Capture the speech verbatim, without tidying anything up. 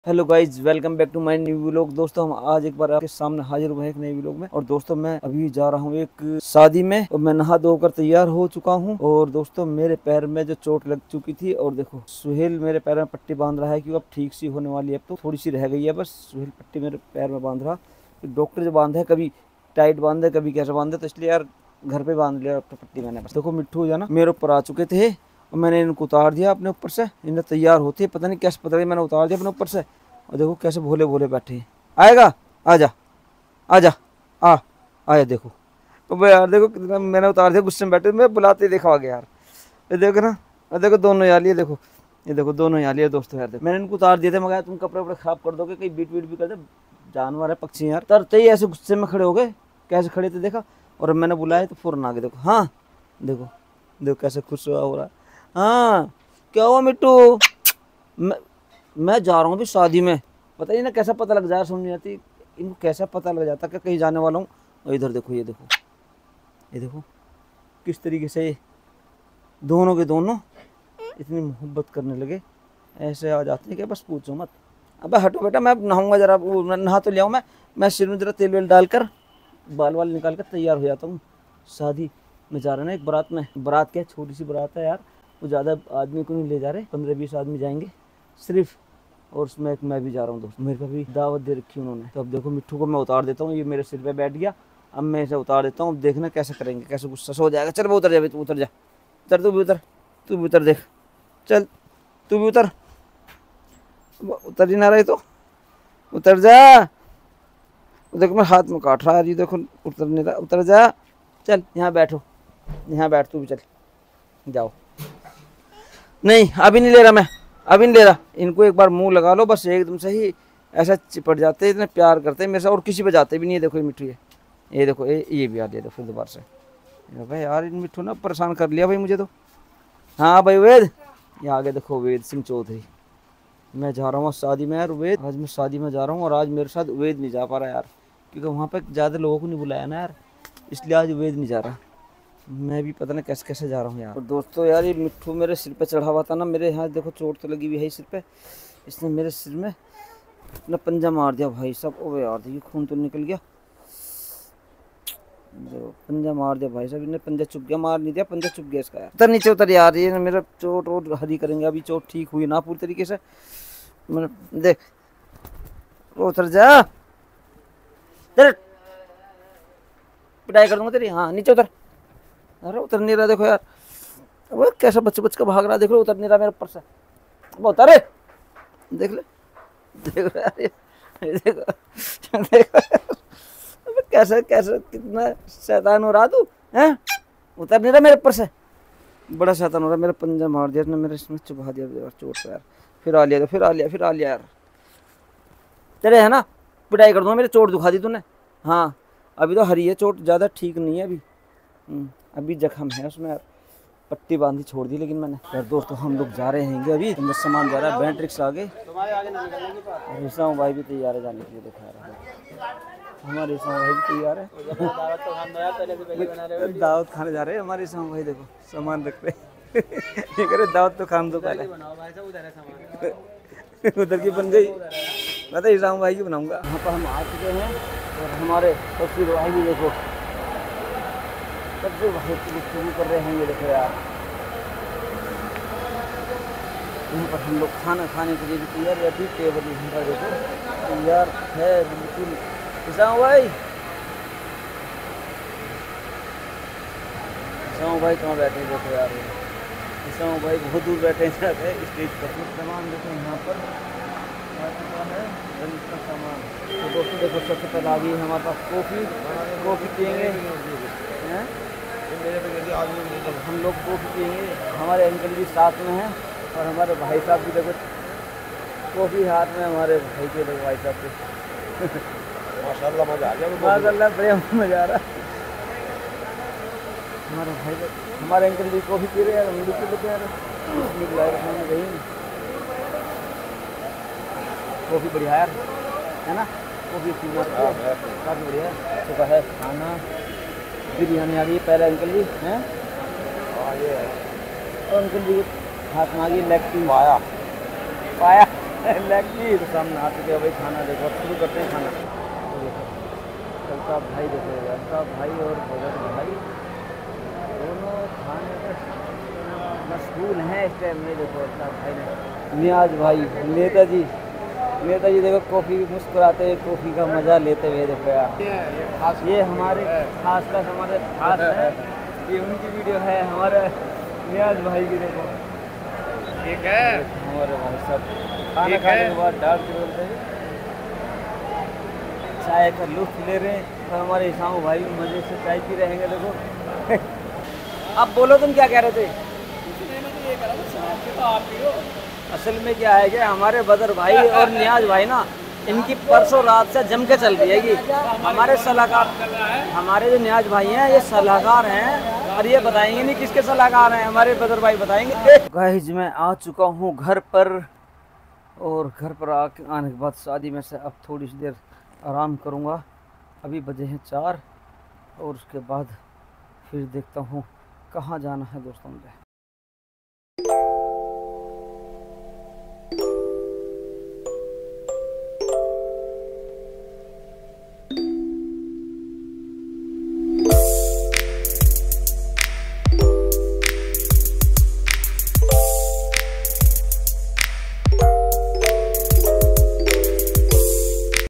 Hello guys, welcome back to my new vlog. दोस्तों हम आज एक बार आपके सामने हाजिर हुए एक नए व्लॉग में। और दोस्तों मैं अभी जा रहा हूँ एक शादी में और मैं नहा धोकर तैयार हो चुका हूँ। और दोस्तों मेरे पैर में जो चोट लग चुकी थी, और देखो सुहेल मेरे पैर में पट्टी बांध रहा है कि अब ठीक सी होने वाली है। अब तो थोड़ी सी रह गई है बस। सुहेल पट्टी मेरे पैर में बांध रहा। डॉक्टर जो बांधे कभी टाइट बांधे कभी कैसे बांधे, तो इसलिए यार घर पे बांध लिया पट्टी मैंने। बस देखो मिट्टू जो है ना मेरे ऊपर आ चुके थे और मैंने इनको उतार दिया अपने ऊपर से। इन्हें तैयार होते पता नहीं कैसे, पता नहीं मैंने उतार दिया अपने ऊपर से। और देखो कैसे भोले भोले बैठे हैं। आएगा, आजा आजा आ आया। देखो अब यार देखो कितना मैंने उतार दिया, गुस्से में बैठे, मैं बुलाते ही देखा आ गया यार। ये देखो ना, और देखो दोनों याली है। देखो ये देखो दोनों याली है दोस्तों। यार देखो मैंने इनको उतार दिए थे, मगर तुम कपड़े वपड़े खराब कर दोगे, कहीं बीट बीट भी कर दे। जानवर है, पक्षी यार। तरते ही ऐसे गुस्से में खड़े हो गए। कैसे खड़े थे देखा। और मैंने बुलाया तो फौरन आ गए। देखो हाँ देखो देखो कैसे खुश हुआ हो रहा। हाँ क्या हुआ मिट्टू, मैं मैं जा रहा हूँ अभी शादी में। पता ही ना कैसा पता लग जाए, समझ नहीं आती इनको कैसा पता लग जाता कि कहीं जाने वाला हूँ। और इधर देखो, ये देखो ये देखो किस तरीके से ये दोनों के दोनों इतनी मोहब्बत करने लगे। ऐसे आ जाते हैं कि बस पूछो मत। अबे हटो बेटा, मैं नहाऊंगा जरा, नहा तो लिया हूँ मैं मैं सिर में जरा तेल वेल डालकर बाल वाल निकाल कर तैयार हो जाता हूँ। शादी में जा रहे हैं ना एक बारात में। बारात क्या, छोटी सी बारात है यार, वो ज़्यादा आदमी को नहीं ले जा रहे, पंद्रह बीस आदमी जाएंगे सिर्फ। और उसमें एक मैं भी जा रहा हूँ दोस्त, मेरे को भी दावत दे रखी उन्होंने। तो अब देखो मिट्टू को मैं उतार देता हूँ, ये मेरे सिर पे बैठ गया। अब मैं इसे उतार देता हूँ, अब देखना कैसे करेंगे, कैसे गुस्सा हो जाएगा। चल वो उतर जा, तू उतर जा, उतर तू भी उतर, तू भी उतर, देख चल तू भी उतर। उतर ही ना रही तो उतर जा। देखो मैं हाथ में काट रहा है जी, देखो उतर नहीं रहा। उतर जा, चल यहाँ बैठो, यहाँ बैठ तू भी, चल जाओ। नहीं अभी नहीं ले रहा मैं, अभी नहीं ले रहा। इनको एक बार मुंह लगा लो बस, एकदम से ही ऐसा चिपट जाते हैं, इतने प्यार करते हैं मेरे से। और किसी पे जाते भी नहीं है। देखो ये मिट्टू है, ये देखो ये ये भी आ गया। देखो दोबारा से भाई यार, इन मिट्टू ना परेशान कर लिया भाई मुझे तो। हाँ भाई वेद, ये आ गया। देखो वेद सिंह चौधरी, मैं जा रहा हूँ शादी में यार। वेद आज मैं शादी में जा रहा हूँ और आज मेरे साथ वेद नहीं जा पा रहा यार, क्योंकि वहाँ पे ज़्यादा लोगों को नहीं बुलाया ना यार, इसलिए आज वेद नहीं जा रहा। मैं भी पता नहीं कैसे कैसे जा रहा हूँ यार। और दोस्तों यार ये मिट्टू मेरे सिर पे चढ़ा हुआ था ना, मेरे यहाँ देखो चोट तो लगी हुई है सिर पे। इसने मेरे सिर में अपना पंजा मार दिया भाई साहब। ओ यार देखिए खून तो निकल गया, जो पंजा मार दिया भाई साहब। इन्हें पंजा चुप गया, मार नहीं दिया, पंजा चुप गया इसका यार। उतर नीचे उतर यार, ये मेरा चोट और हरी करेंगे। अभी चोट ठीक हुई ना पूरी तरीके से, मैंने देख वो उतर जा, पिटाई कर दूंगा तेरी। हाँ नीचे उतर। अरे उतर नहीं रहा देखो यार, वो कैसा बच्चे बच्चे का भाग रहा है। देख लो उतर नहीं रहा मेरे ऊपर से। वो उतारे, देख ले, देख यार ये, देखो देखो कैसे कैसे कितना शैतान हो रहा तू हैं। उतर नहीं रहा मेरे ऊपर से, बड़ा शैतान हो रहा। मेरा पंजा मार दिया इसने, मेरे इसमें चुभा दिया चोट पे यार। फिर आ लिया तो फिर आ लिया फिर आ लिया यार। चले है ना, पिटाई कर दूंगा, मेरी चोट दुखा दी तूने। हाँ अभी तो हरी है चोट, ज़्यादा ठीक नहीं है अभी, अभी जख्म है उसमें यार। पट्टी बांधी छोड़ दी लेकिन मैंने यार। दोस्तों हम लोग जा रहे हैं अभी, तो सामान जा रहा है बैंट्रिक्स आगे। ईसाऊ भाई भी तैयार है जाने के लिए, दिखा रहा है हमारे ईसाऊ भाई भी तैयार है। दावत खाने जा रहे हैं हमारे ईसाऊ भाई। देखो सामान रख रहे ये करे दावत तो खान दो पहले। उधर की बन गई, मैं तो ईसाऊ भाई की बनाऊंगा। यहाँ पर हम आ चुके हैं और हमारे तस्वीर भाई भी देखो सबसे भाई शुरू कर रहे हैं। ये देखो यार यहाँ पर हम लोग खाना खाने के लिए भी तैयार है। अभी टेबल पर देखो तैयार है बिल्कुल। ईसाऊ भाई, ईसाऊ भाई कहाँ बैठे देखो यार। ईसाऊ भाई बहुत दूर बैठे हैं स्टेज पर। सामान देखो यहाँ पर है का सामान। तो दोस्तों देखो सबसे पहले आ गई हमारे पास कॉफ़ी। कॉफ़ी पियेंगे हैं, हम लोग कॉफ़ी पियेंगे। हमारे अंकल भी साथ में हैं और हमारे भाई साहब भी देखो कॉफ़ी हाथ में हमारे भाई के। देखो भाई साहब के माशाल्लाह मज़ा आ गया, माशाल्लाह बढ़िया मज़ा आ रहा। हमारे भाई हमारे अंकल भी कॉफ़ी पी रहे हैं, हम भी पी लेते हैं यार। कॉफ़ी बढ़िया यार है ना, कॉफ़ी पीना काफ़ी बढ़िया है। सुबह है खाना, बिरयानी आ गई पहले अंकल जी हैं। और अंकल जी हाथ में आ गई लेग पीस। पाया पाया लगी तो सामने आ चुके भाई, खाना देखो शुरू करते हैं खाना। तो देखो अल्ताफ भाई, देखो अल्ताफ भाई और भगत भाई दोनों खाने का मशगूल हैं इस टाइम में। देखो अल्ताफ भाई ने, नियाज भाई, नेताजी नेताजी देखो कॉफ़ी मुस्कुराते हुए कॉफ़ी का मज़ा लेते हुए। देखो यार ये हमारे खास कर हमारे खास है, ये उनकी वीडियो है हमारे नियाज भाई की। देखो ठीक है हमारे भाई सब खाना खाने के बाद डाल के बोलते हैं चाय का लुत्फ ले रहे हैं, और हमारे इसामू भाई मज़े से चाय पी रहेंगे। देखो अब बोलो तुम क्या कह रहे थे? असल में क्या है कि हमारे बदर भाई और नियाज भाई ना, इनकी परसों रात से जम के चल रही है कि हमारे सलाहकार, हमारे जो नियाज भाई हैं ये सलाहकार हैं, और ये बताएंगे नहीं किसके सलाहकार हैं, हमारे बदर भाई बताएंगे। गाइस मैं आ चुका हूँ घर पर, और घर पर आके आने के बाद शादी में से अब थोड़ी सी देर आराम करूँगा। अभी बजे हैं चार, और उसके बाद फिर देखता हूँ कहाँ जाना है दोस्तों मुझे।